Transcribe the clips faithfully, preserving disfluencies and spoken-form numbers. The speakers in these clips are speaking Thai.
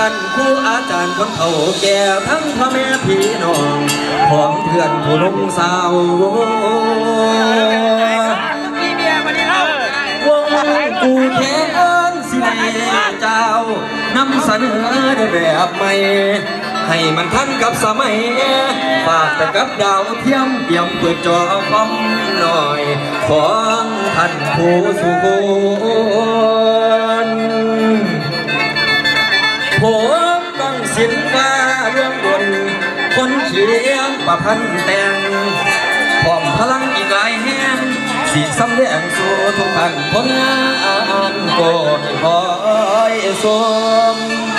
านครูอาจารย์คนเฒ่าแก่ทั้งพ่อแม่พี่น้องของเพื่อนผู้ลงสาววงกูแค้นสิเนเจ้านำเสนอได้แบบใหม่ให้มันทันกับสมัยฝากไปกับดาวเทียมเตรียมเปิดจอคอมหน่อยของท่านผู้สุขผมต้องสินฟ้าเรื่องบนคนเขียนประพันธ์แต่งพร้อมพลังอีกหลายแห่งสีสำแดงสู่ทุกท่านผลงานโกให้คอยสม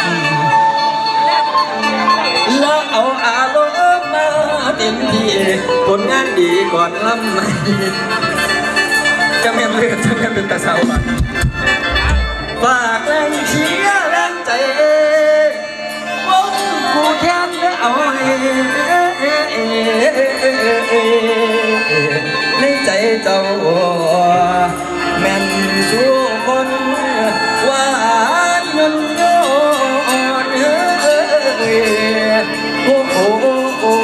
แล้วเอาอารมณ์มาเต็มที่ผลงานดีก่อนลำใหม่จะเมียนเลือดจะเมียนเป็นตาสาวฝากแรงเชียร์แรงใจวงกูแค้นเอาในใจเจ้าแม่นสู้คนหวานเงินโยนโอ้โอ้โอ้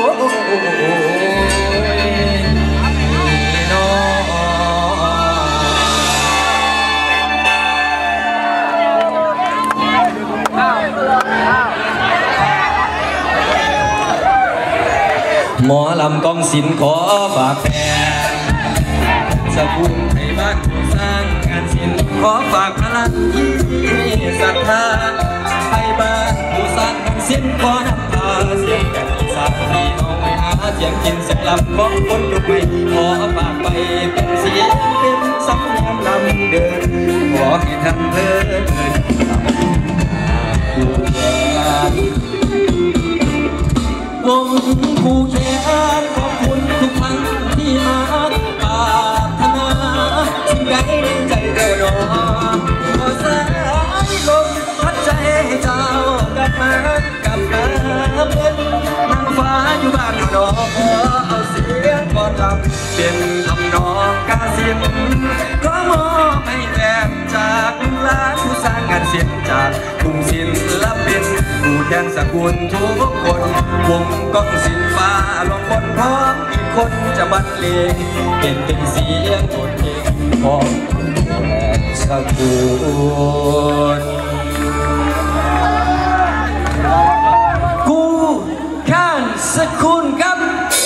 หมอลำกองศิลป์ขอฝากแฟนสกุลให้บ้านผู้สร้างงานศิลป์ขอฝากพลังที่ศรัทธาให้บ้านผู้สร้างงานศิลป์ขอนำพาเสียงแก่นอีสานที่น้องไม่หาเสียงกินเสียงลำของคนยุคใหม่ขอฝากไปเป็นเสียงเป็นสำเนียงลำเดินขอให้ท่านเพลิดเพลินวงกูแค้นขอบคุณทุกครั้งที่มาปรารถนาสิ่งใดในใจเจ้าหนอขอสายลมพัดใจให้เจ้ากลับมากลับมาเป็นนางฟ้าอยู่บ้านนอกเอาเสียงก่อนลำเป็นทำนองกาสินขอมอบให้แฟนจากล้านผู้สร้างงานเสียงจากกลุ่มศิลปินผู้แทนสกุลทุกคนวงกองศิลป์ฟ้าลงบนพร้อมอีกคนจะบรรเลงเป็นเป็นเสียงบทเพลงของแทนสกุลกูแทนสกุลครับ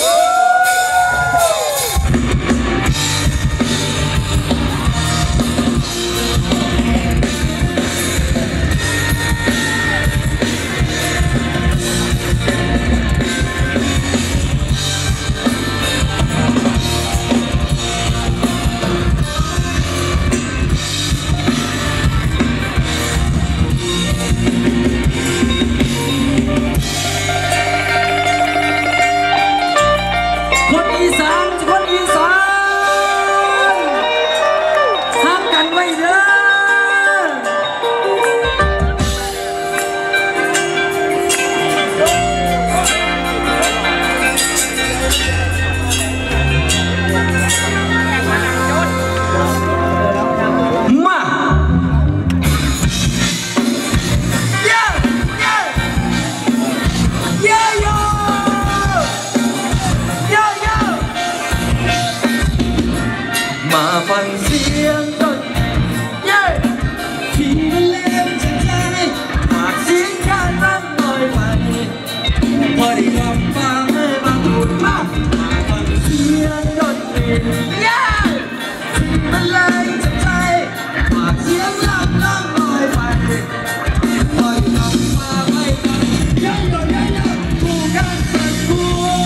ฟังเสียงดนตรีที่เล่นใจใจฝากเสียงการรำลอยไปพอได้กลับฟังบางพูดมาฟังเสียงดนตรีที่มันเล่นใจใจฝากเสียงรำรำลอยไปพอได้กลับมาไม่กันยังต่อยังยังกูกันสักกู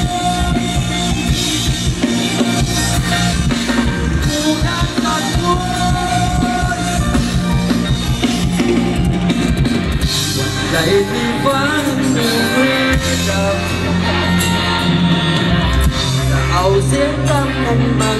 ใจที่ฟังดูไม่จำจะเอาเสียงรำนั้นมา